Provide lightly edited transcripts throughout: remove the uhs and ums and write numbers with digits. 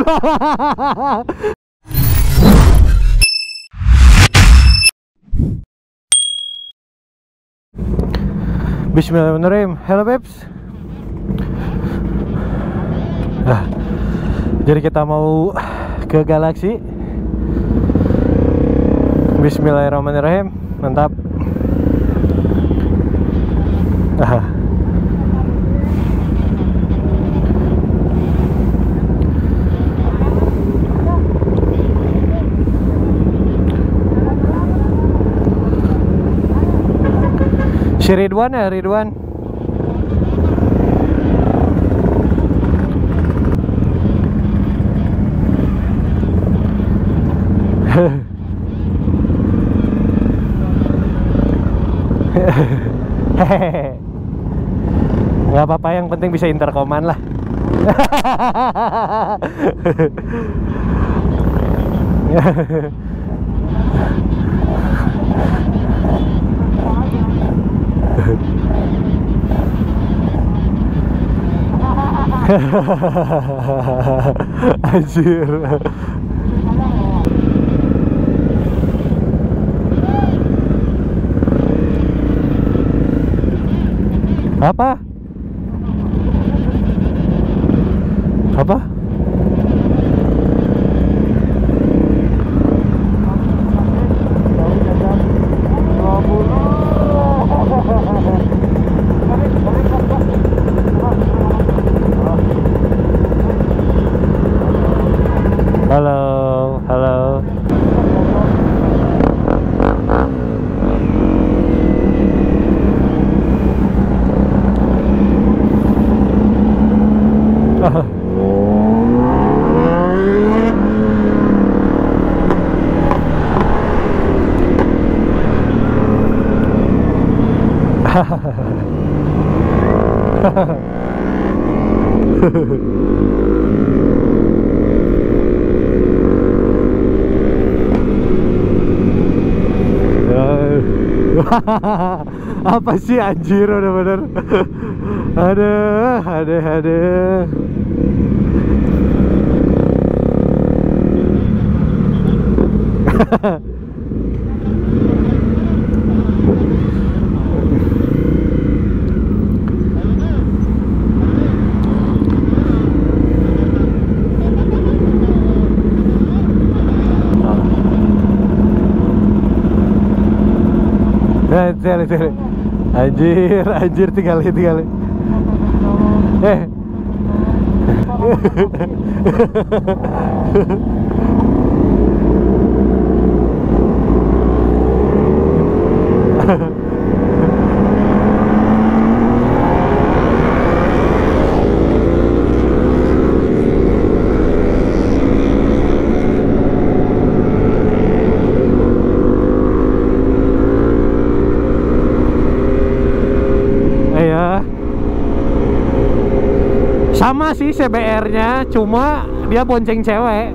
Bismillahirrahmanirrahim. Hello babes. Nah, jadi kita mau ke Galaxy. Bismillahirrahmanirrahim. Mantap. Si Ridwan ya, Ridwan. Nggak apa-apa, yang penting bisa interkoman lah. Anjir. Apa? Apa? Halo, halo. Apa sih anjir, udah bener. Aduh. Anjir, tinggalin. Sama sih CBR-nya, cuma dia bonceng cewek.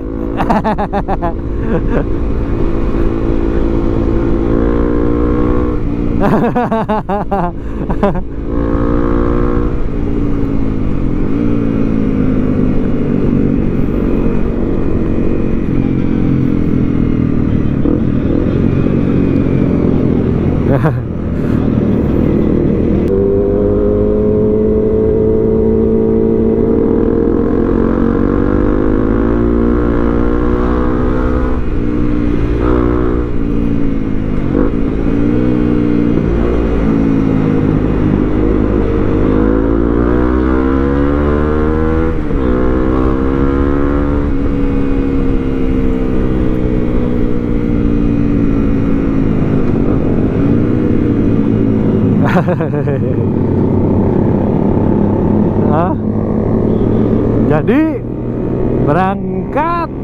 Hah? Jadi berangkat.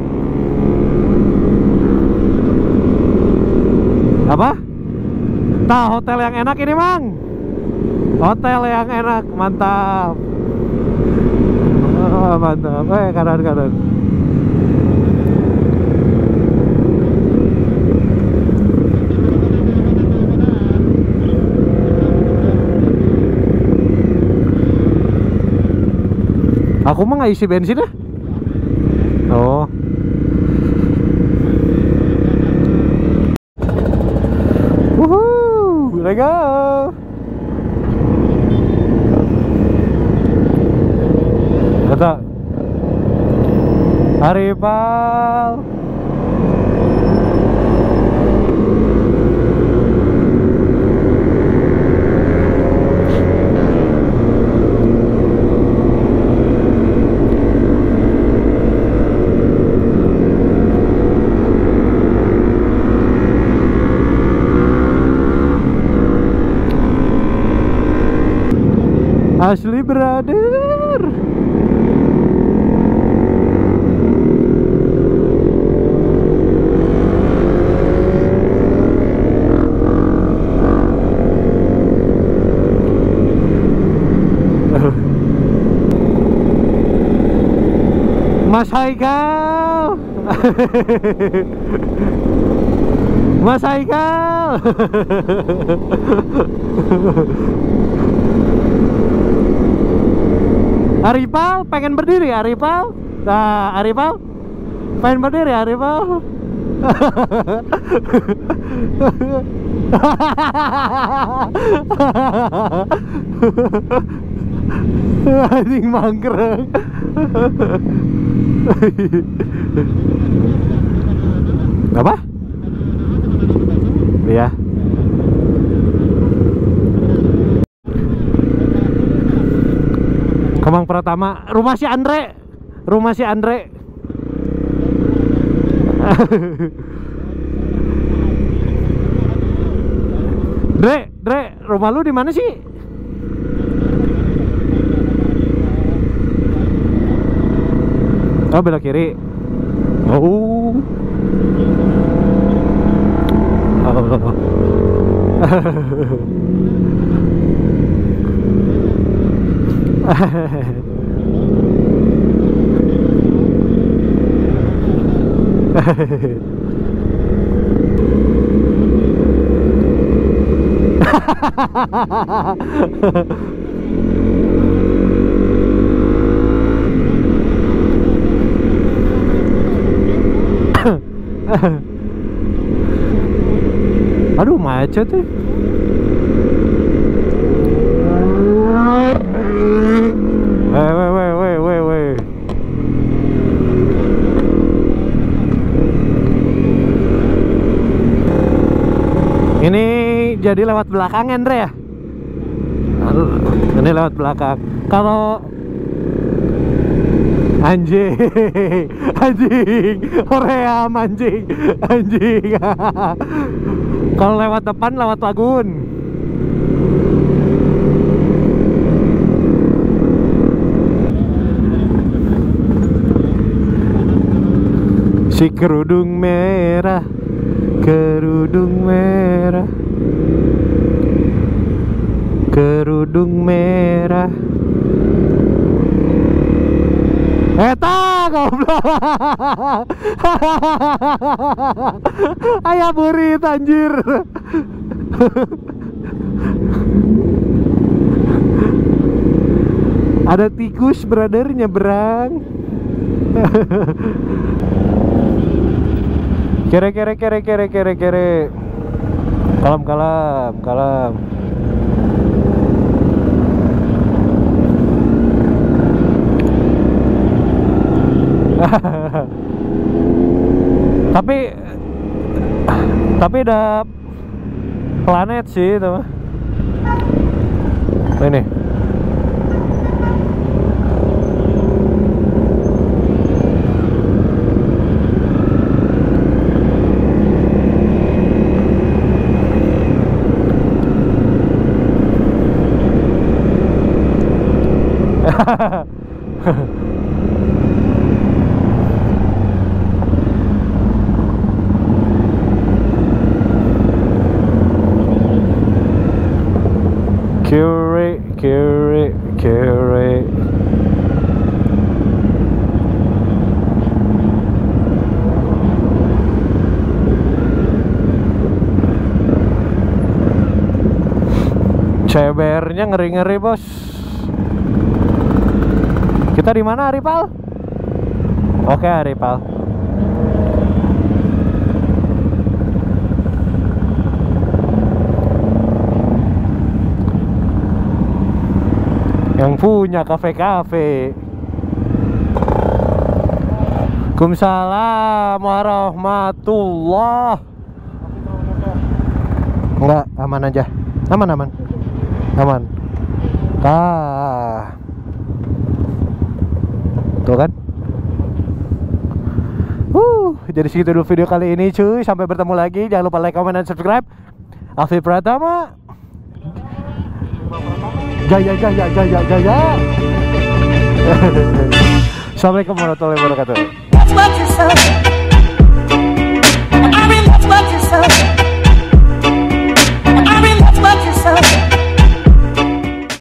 Apa? Nah, hotel yang enak ini, Mang. Hotel yang enak, mantap. Oh, mantap. Kanan. Aku mah nggak isi bensin dah. Oh. Woohoo, let's go. Kata Arifal. Asli brother. Mas Haikal. Mas Haikal. Arifal pengen berdiri, Arifal. Nah, Arifal pengen berdiri, Arifal. Anjing mangkreng. Apa? Iya. Kemang Pratama, rumah si Andre. Rumah si Andre. Dre, rumah lu di mana sih? Oh, belok kiri. Oh. Aduh, macet tuh. Weh. Ini jadi lewat belakang, Andre ya? Ini lewat belakang. Kalau anjing, Korea anjing. Kalau lewat depan lewat lagun. Si kerudung merah, kerudung merah, kerudung merah. Eta goblok. Ayah burit anjir. Ada tikus brother nyebrang. Kere. Kalem. tapi ada planet sih itu mah. Ini kere. CBR-nya ngeri-ngeri, Bos. Kita di mana, Arifal? Oke, Arifal. Yang punya kafe-kafe. Waalaikumsalam warahmatullah. Enggak, aman aja. Aman. Tuh kan. Jadi segitu dulu video kali ini cuy. Sampai bertemu lagi. Jangan lupa like, comment, dan subscribe. Alfi Pratama. Jaya. Assalamualaikum warahmatullahi wabarakatuh. That's what you said. I mean, that's what you said. I mean, that's what you said.